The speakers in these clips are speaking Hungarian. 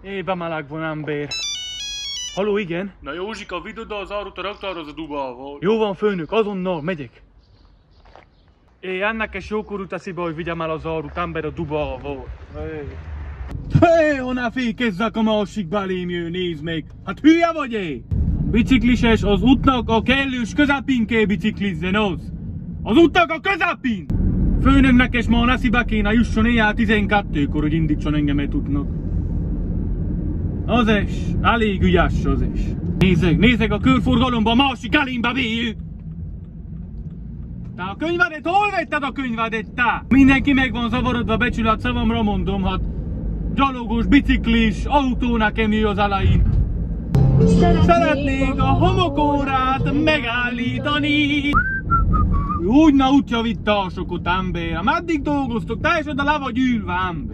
Ébe meleg van, ember. Halló, igen? Na Józsika, vidd oda az árut a raktárhoz a dubával. Jó van, főnök, azonnal megyek. Ennek is jókorú teszi be, hogy vigyem el az árut, ember a dubával. Hé, honnan fékezzek a másik belém jön, nézd meg! Hát hülye vagy én? Biciklises az útnak a kellős közepén kell biciklizzen az. Az útnak a közepén! Főnöknek és ma neszibe kéne jusson éjjel 12-kor, hogy indítson engemet útnak. Az is, elég ügyes az is. Nézzek a körforgalomba, a másik elénbe véljük! Te a könyvedet, hol vetted a könyvedet, te? Mindenki meg van zavarodva, becsület szavamra mondom, hát gyalogos, biciklis, autó nekem jöjj az elején. Szeretnék a homokórát megállítani. Úgy na útja vitte a sokot, ember. Meddig dolgoztok? Te is oda le vagy ülve, ember.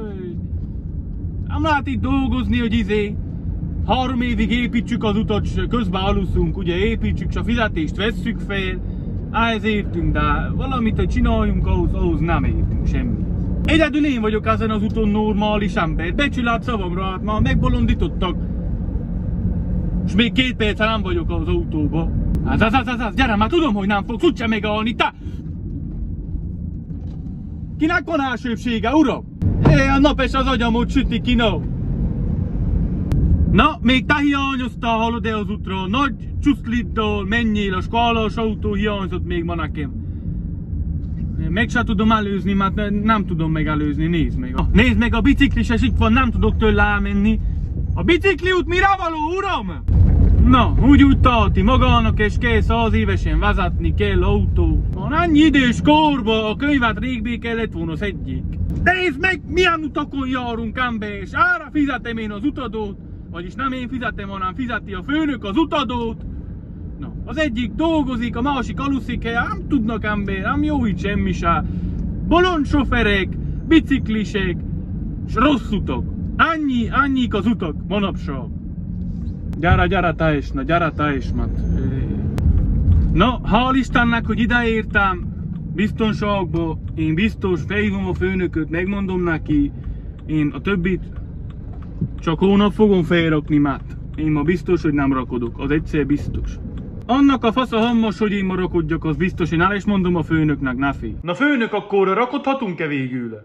Nem lehet itt dolgozni, hogy 3 évig építsük az utat, és közben aluszunk, ugye építsük, és a fizetést vesszük fel. Ehhez értünk, de valamit, hogy csináljunk, ahhoz nem értünk semmit. Egyedül én vagyok ezen az úton normális ember. Becsület szavamra, hát már megbolondítottak. És még 2 perce nem vagyok az autóba. Hát, gyere, már tudom, hogy nem fogsz úgyse megállni, te! Kinek van elsőbsége, uram? A nap és az agyamot süti ki, no. Na, még te hiányoztál, hallod-e az útról? Nagy csuszliddal menjél, a skálás autó hiányzott még ma nekem. Meg se tudom előzni, mert nem tudom megelőzni, nézd meg. Nézd meg, a biciklises itt van, nem tudok tőle elmenni. A bicikliút mire való, uram? Na, úgy tarti magának, és kell 100 évesen vezetni kell autó. Van annyi idős korba, a könyvet régbé kellett volna az egyik. Nézd meg, milyen utakon járunk, ember, és arra fizetem én az utadót. Vagyis nem én fizetem, hanem fizeti a főnök az utadót. Na, az egyik dolgozik, a másik aluszik, nem tudnak, ember, nem jó itt semmi se. Bolond sofőrek, biciklisek, és rossz utak. Annyik az utak manapság. Gyere te is, mert... Na, hál' Istennek, hogy ideértem biztonságba. Én biztos felhívom a főnököt, megmondom neki. Én a többit csak hónap fogom felrakni, mert én ma biztos, hogy nem rakodok. Az egyszer biztos. Annak a fasz a hammos, hogy én ma rakodjak, az biztos. Én el is mondom a főnöknek, ne félj. Na főnök, akkor rakodhatunk-e végül?